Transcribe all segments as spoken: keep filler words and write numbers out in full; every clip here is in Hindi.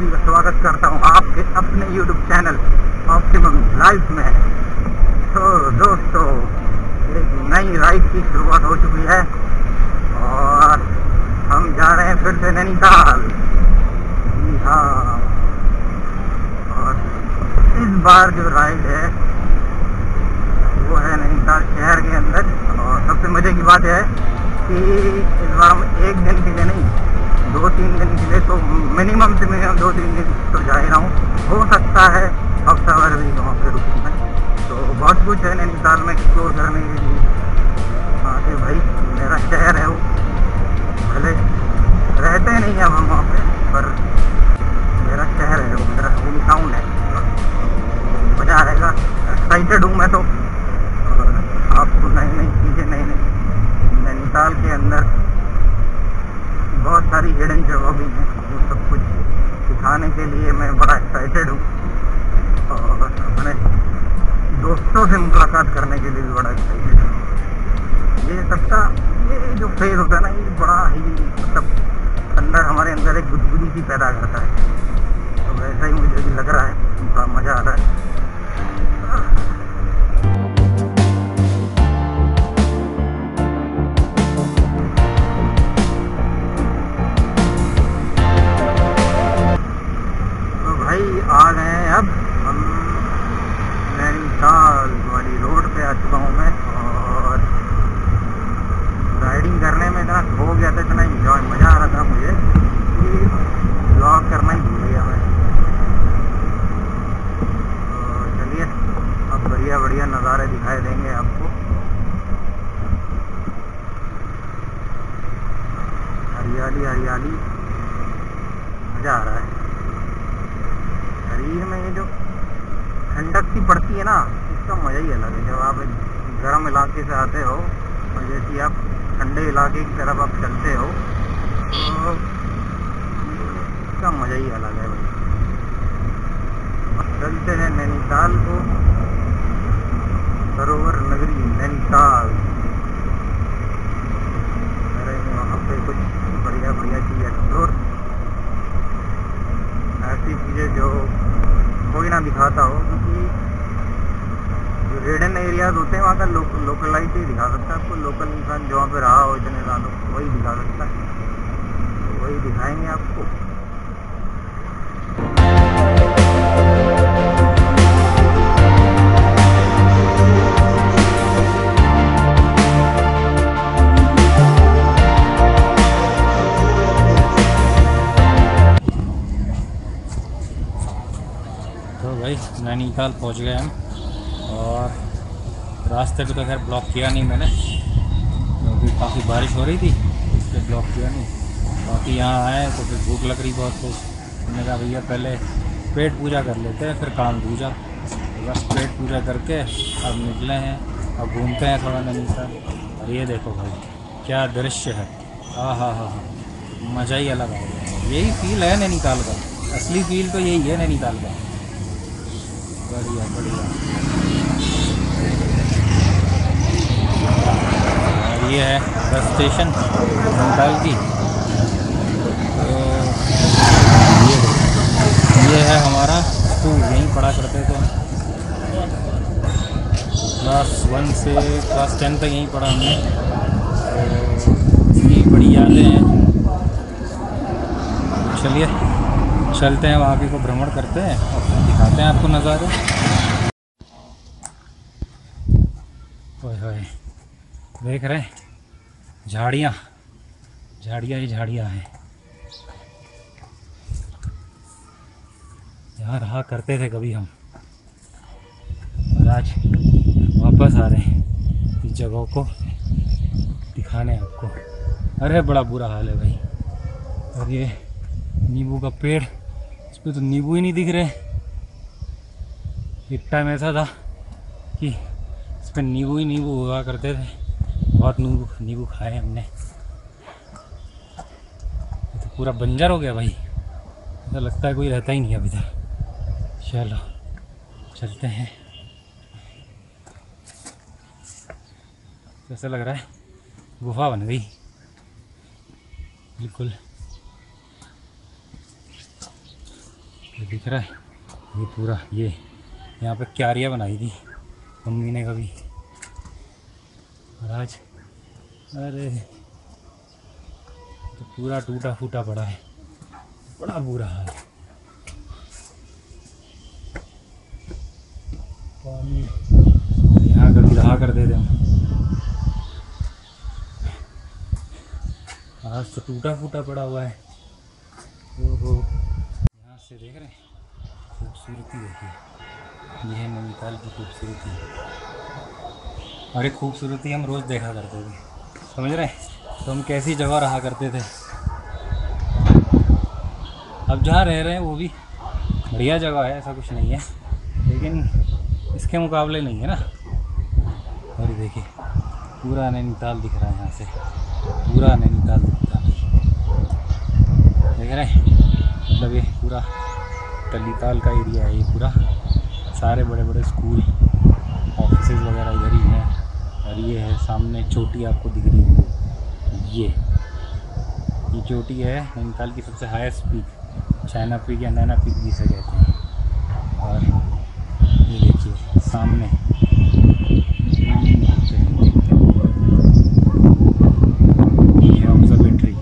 सभी का स्वागत करता हूँ आपके अपने यूट्यूब चैनल ऑप्टिमम लाइफ में। तो दोस्तों, एक नई राइड की शुरुआत हो चुकी है और हम जा रहे हैं फिर से नैनीताल। जी हाँ, और इस बार जो राइड है वो है नैनीताल शहर के अंदर। और सबसे मजे की बात है कि इस बार हम एक दिन के लिए नहीं, दो तीन दिन के लिए तो मिनिमम से मिनिमम दो तीन दिन तो जा ही रहा हूँ। हो सकता है हफ्ता भर भी वहाँ पे रुकूँ मैं। तो बहुत कुछ है नैनीताल में एक्सप्लोर करने के लिए। हाँ कि भाई मेरा शहर है वो, भले रहते नहीं अब हम वहाँ पे, पर मेरा शहर है वो, मेरा होम टाउन है। मज़ा आएगा, एक्साइटेड हूँ मैं तो। और आपको नई नई चीज़ें, नई नई नैनीताल के अंदर बहुत सारी हिडन जगह भी हैं, वो सब कुछ दिखाने के लिए मैं बड़ा एक्साइटेड हूँ। और अपने दोस्तों से मुलाकात करने के लिए भी बड़ा एक्साइटेड हूँ। ये सबका ये जो फेज होता है ना, ये बड़ा ही मतलब अंदर हमारे अंदर एक गुदगुदी सी पैदा करता है। तो वैसा ही मुझे भी लग रहा है, बड़ा मज़ा आ रहा है। आ गए हैं अब हम नैनीताल वाली रोड पे आ चुका हूँ मैं। और राइडिंग करने में इतना खो गया था, इतना इंजॉय मज़ा आ रहा था मुझे कि ब्लॉग करना ही भूल गया मैं। तो चलिए अब बढ़िया बढ़िया नज़ारे दिखाई देंगे आपको। हरियाली हरियाली, मज़ा आ रहा है। शरीर में ये जो ठंडक सी पड़ती है ना, इसका मज़ा ही अलग है। जब आप एक गर्म इलाके से आते हो और जैसे आप ठंडे इलाके की तरफ आप चलते हो तो इसका मज़ा ही अलग है भाई। चलते हैं नैनीताल को, सरोवर नगरी नैनीताल। करेंगे वहाँ पे कुछ बढ़िया बढ़िया चीज़ एक्सप्लोर, ऐसी चीज़ें जो कोई ना दिखाता हो, क्योंकि जो हिडन एरियाज होते हैं वहाँ का लोक, लोकलाइट ही दिखा सकता है आपको। लोकल इंसान जो वहाँ पे रहा हो इतने सालों, वही दिखा सकता है। तो वही दिखाएंगे आपको। तो भाई नैनीताल पहुंच गए हम, और रास्ते पे तो खैर ब्लॉक किया नहीं मैंने, क्योंकि तो काफ़ी बारिश हो रही थी, इसलिए ब्लॉक किया नहीं। बाकी यहाँ आए तो फिर भूख लग रही बहुत तेज। मैंने कहा भैया पहले पेट पूजा कर लेते हैं, फिर काम दूजा। तो बस पेट पूजा करके अब निकले हैं, अब घूमते हैं थोड़ा नैनीताल। और ये देखो भाई क्या दृश्य है, हाँ हाँ हाँ हाँ, मज़ा ही अलग आ गया। यही फील है नैनीताल का, असली फील तो यही है नैनीताल का। बढ़िया बढ़िया। और ये है बस स्टेशन नैनीताल की। तो ये ये है हमारा स्कूल, यहीं पढ़ा करते थे हम। क्लास वन से क्लास टेन तक यहीं पढ़ा हमने। तो इसकी बड़ी यादें हैं। चलिए चलते हैं, वहाँ को भ्रमण करते हैं और दिखाते हैं आपको नज़ारे। ओए होए, देख रहे हैं झाड़ियाँ, झाड़ियाँ ही झाड़ियाँ हैं। यहाँ रहा करते थे कभी हम, और आज वापस आ रहे हैं इस जगह को दिखाने आपको। अरे बड़ा बुरा हाल है भाई। और ये नींबू का पेड़, इस पे तो नींबू ही नहीं दिख रहे। एक टाइम ऐसा था कि इस पर नींबू ही नींबू हुआ करते थे, बहुत नींबू नींबू खाए हमने। ये तो पूरा बंजर हो गया भाई, ऐसा लगता है कोई रहता ही नहीं अब इधर। चलो चलते हैं। कैसा लग रहा है, गुफा बन गई बिल्कुल। ये दिख रहा है, ये पूरा ये यहाँ पे क्यारियाँ बनाई थी मम्मी ने कभी, और आज अरे तो पूरा टूटा फूटा पड़ा है, बड़ा बुरा हाल। पानी यहाँ कभी रहा कर देते हम, आज तो टूटा फूटा पड़ा हुआ है। ओहो, यहाँ से देख रहे हैं खूबसूरती, देखिए यह है नैनीताल की खूबसूरती। अरे खूबसूरती हम रोज़ देखा करते थे, समझ रहे हैं, तो हम कैसी जगह रहा करते थे। अब जहाँ रह रहे हैं वो भी बढ़िया जगह है, ऐसा कुछ नहीं है, लेकिन इसके मुकाबले नहीं है ना। और ये देखिए पूरा नैनीताल दिख रहा है, यहाँ से पूरा नैनीताल दिखता है, देख रहे हैं। मतलब ये पूरा टलीताल का एरिया है, ये पूरा सारे बड़े बड़े स्कूल ऑफिसेज वगैरह इधर ही हैं। और ये है सामने चोटी आपको दिख रही है, ये ये चोटी है नैनीताल की सबसे हाईएस्ट पीक, चाइना पीक या नैना पीक भी से कहते हैं। और ये देखिए सामने ये ऑब्जर्वेटरी,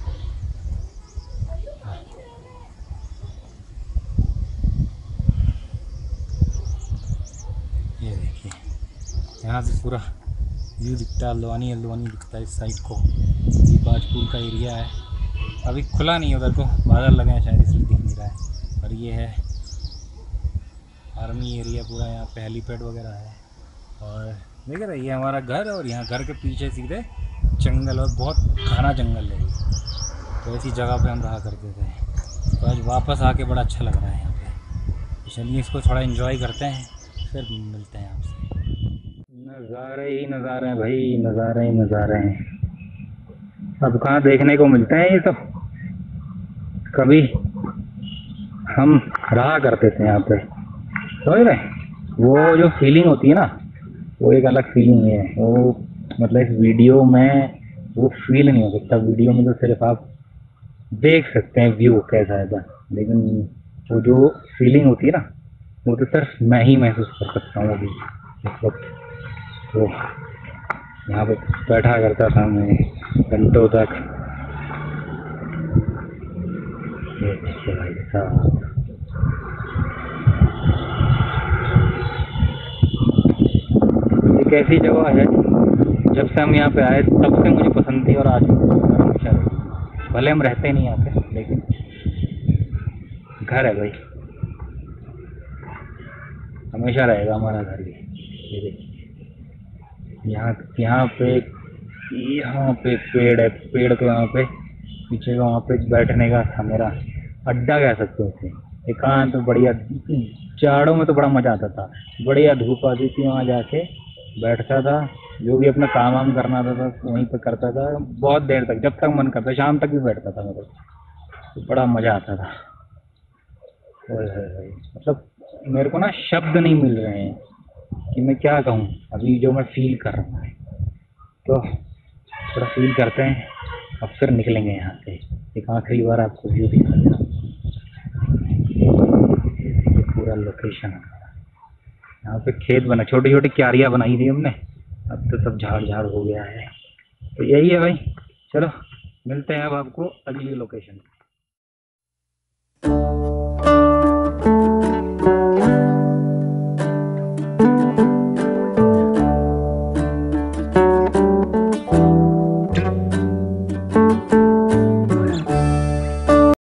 ये देखिए यहाँ से पूरा व्यू दिखता है, हल्द्वानी हल्द्वानी दिखता है इस साइड को। ये बाजपुर का एरिया है, अभी खुला नहीं है उधर को, बादल लगे हैं शायद इसलिए दिख नहीं रहा है। और ये है आर्मी एरिया पूरा, यहाँ पे हेलीपैड वगैरह है। और देख रहे ये हमारा घर, और यहाँ घर के पीछे सीधे जंगल, और बहुत घना जंगल है। तो ऐसी जगह पे हम रहा करते थे, तो आज वापस आके बड़ा अच्छा लग रहा है यहाँ पे। चलिए इसको थोड़ा एंजॉय करते हैं, फिर मिलते हैं आपसे। नज़ारे ही नज़ारे हैं भाई, नज़ारे ही नज़ारे हैं। अब कहाँ देखने को मिलते हैं ये सब, कभी हम रहा करते थे यहाँ पे, समझ रहे। वो जो फीलिंग होती है ना, वो एक अलग फीलिंग है। वो मतलब इस वीडियो में वो फील नहीं हो सकता, वीडियो में तो सिर्फ आप देख सकते हैं व्यू कैसा है, लेकिन वो जो फीलिंग होती है ना, वो तो सिर्फ मैं ही महसूस कर सकता हूँ अभी इस वक्त। तो यहाँ पे बैठा करता था मैं घंटों तक। ये भाई साहब, ये कैसी जगह है, जब से हम यहाँ पे आए तब से मुझे पसंद थी, और आज भी हमेशा रहेगी। भले हम रहते नहीं यहाँ पे, लेकिन घर है भाई, हमेशा रहेगा हमारा घर भी। ये देखिए यहाँ यहाँ पे यहाँ पे पेड़ है, पेड़ के वहाँ पे पीछे का वहाँ पे बैठने का था मेरा अड्डा कह सकते हो उसे, एकांत तो बढ़िया। जाड़ों में तो बड़ा मज़ा आता था, बढ़िया धूप आती थी, वहाँ जाके बैठता था, जो भी अपना काम वाम करना था, था वहीं पे करता था बहुत देर तक, जब तक मन करता, शाम तक भी बैठता था मेरे, तो बड़ा मज़ा आता था। भाई मतलब मेरे को ना शब्द नहीं मिल रहे हैं कि मैं क्या कहूँ अभी जो मैं फील कर रहा हूँ। तो थोड़ा फील करते हैं, अब फिर निकलेंगे यहाँ से। एक आखिरी बार आपको व्यू दिखा दे रहा हूँ, पूरा लोकेशन है। यहाँ पे खेत बना, छोटी छोटी क्यारियाँ बनाई थी हमने, अब तो सब झाड़ झाड़ हो गया है। तो यही है भाई, चलो मिलते हैं अब आपको अगली लोकेशन।